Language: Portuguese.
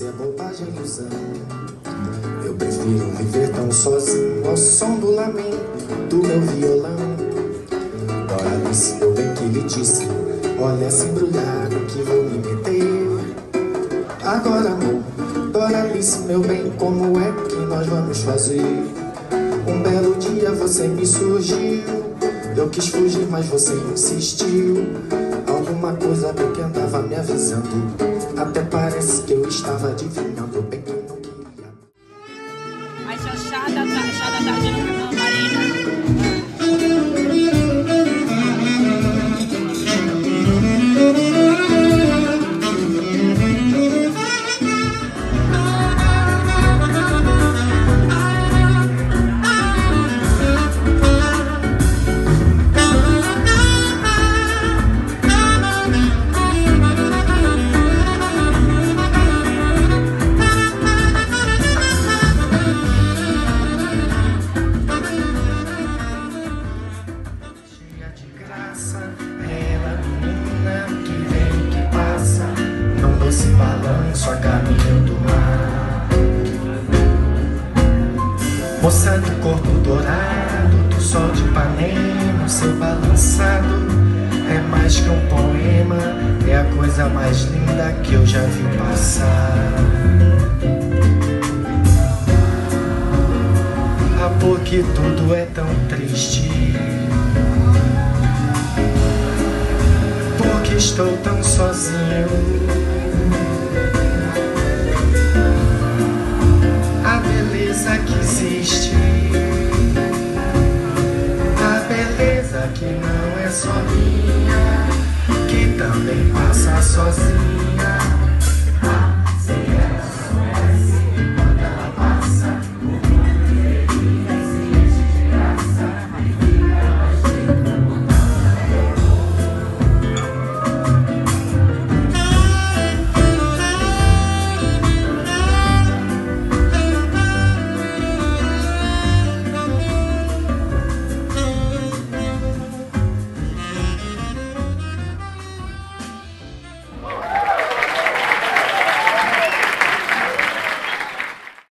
você é bobagem, ilusão. Eu prefiro viver tão sozinho ao som do lamento do meu violão. Doralice, meu bem, que lhe disse: olha essa embrulhada que vou me meter. Agora, amor, Doralice, meu bem, como é que nós vamos fazer? Um belo dia você me surgiu, eu quis fugir, mas você insistiu. Alguma coisa bem que andava me avisando, até parece que eu estava adivinhando bem que não queria. Aí chá da tarde no Marina. Ela, menina que vem e que passa num doce balanço a caminho do mar. Moça de corpo dourado, do sol de Ipanema, seu balançado é mais que um poema, é a coisa mais linda que eu já vi passar. Ah, porque tudo é tão triste, porque estou tão sozinho. A beleza que existe, a beleza que não é só minha, que também passa sozinha.